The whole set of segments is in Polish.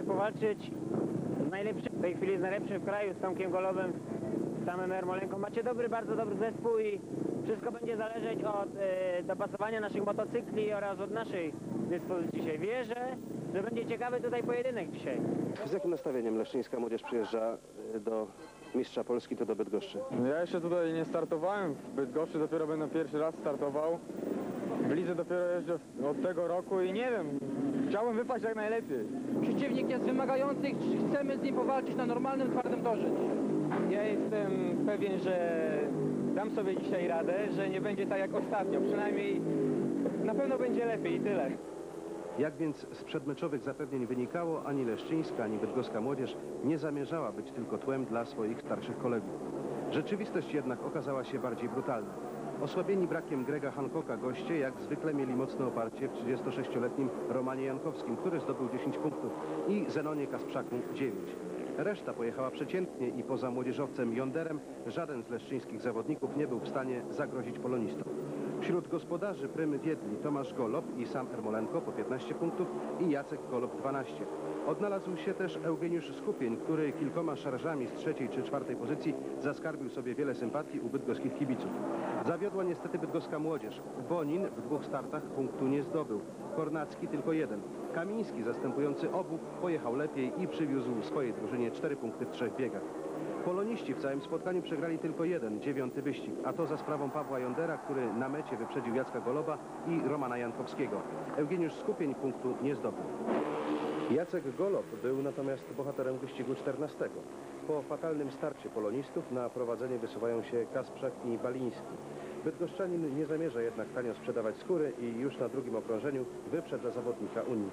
powalczyć w tej chwili z najlepszym w kraju, z Tomkiem Golowem, z samym Ermolenką. Macie bardzo dobry zespół i wszystko będzie zależeć od dopasowania naszych motocykli oraz od naszej dyspozycji dzisiaj. Wierzę, że będzie ciekawy tutaj pojedynek dzisiaj. Z jakim nastawieniem leszczyńska młodzież przyjeżdża do mistrza Polski, to do Bydgoszczy? Ja jeszcze tutaj nie startowałem w Bydgoszczy, dopiero będę pierwszy raz startował. W lidze dopiero jeżdżę od tego roku i nie wiem, chciałbym wypaść jak najlepiej. Przeciwnik jest wymagający i chcemy z nim powalczyć na normalnym, twardym torze. Ja jestem pewien, że dam sobie dzisiaj radę, że nie będzie tak jak ostatnio. Przynajmniej na pewno będzie lepiej i tyle. Jak więc z przedmeczowych zapewnień wynikało, ani leszczyńska, ani bydgoska młodzież nie zamierzała być tylko tłem dla swoich starszych kolegów. Rzeczywistość jednak okazała się bardziej brutalna. Osłabieni brakiem Grega Hancocka goście jak zwykle mieli mocne oparcie w 36-letnim Romanie Jankowskim, który zdobył 10 punktów, i Zenonie Kasprzaku 9. Reszta pojechała przeciętnie i poza młodzieżowcem Jonderem żaden z leszczyńskich zawodników nie był w stanie zagrozić polonistom. Wśród gospodarzy prymy wiedli Tomasz Golob i sam Ermolenko po 15 punktów i Jacek Golob 12. Odnalazł się też Eugeniusz Skupień, który kilkoma szarżami z 3. czy 4. pozycji zaskarbił sobie wiele sympatii u bydgoskich kibiców. Zawiodła niestety bydgoska młodzież. Bonin w 2 startach punktu nie zdobył. Kornacki tylko 1. Kamiński, zastępujący obu, pojechał lepiej i przywiózł swojej drużynie 4 punkty w 3 biegach. Poloniści w całym spotkaniu przegrali tylko 1, 9. wyścig, a to za sprawą Pawła Jondera, który na mecie wyprzedził Jacka Goloba i Romana Jankowskiego. Eugeniusz Skupień punktu nie zdobył. Jacek Golob był natomiast bohaterem wyścigu 14. Po fatalnym starcie polonistów na prowadzenie wysuwają się Kasprzak i Baliński. Bydgoszczanin nie zamierza jednak tanio sprzedawać skóry i już na drugim okrążeniu wyprzedza zawodnika Unii.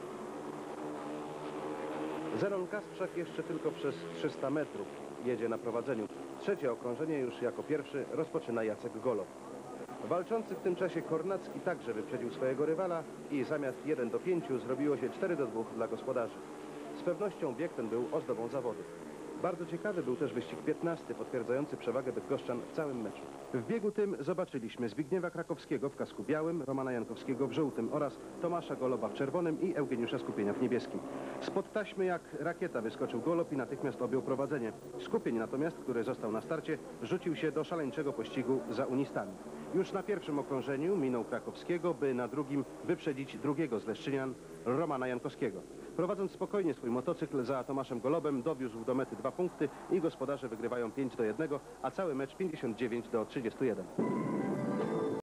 Zenon Kasprzak jeszcze tylko przez 300 metrów jedzie na prowadzeniu. Trzecie okrążenie już jako pierwszy rozpoczyna Jacek Golob. Walczący w tym czasie Kornacki także wyprzedził swojego rywala i zamiast 1:5 zrobiło się 4:2 dla gospodarzy. Z pewnością bieg ten był ozdobą zawodu. Bardzo ciekawy był też wyścig 15, potwierdzający przewagę bydgoszczan w całym meczu. W biegu tym zobaczyliśmy Zbigniewa Krakowskiego w kasku białym, Romana Jankowskiego w żółtym oraz Tomasza Goloba w czerwonym i Eugeniusza Skupienia w niebieskim. Spod taśmy jak rakieta wyskoczył Golob i natychmiast objął prowadzenie. Skupień natomiast, który został na starcie, rzucił się do szaleńczego pościgu za unistami. Już na pierwszym okrążeniu minął Krakowskiego, by na drugim wyprzedzić drugiego z leszczynian, Romana Jankowskiego. Prowadząc spokojnie swój motocykl za Tomaszem Golobem, dowiózł do mety 2 punkty i gospodarze wygrywają 5:1, a cały mecz 59:31.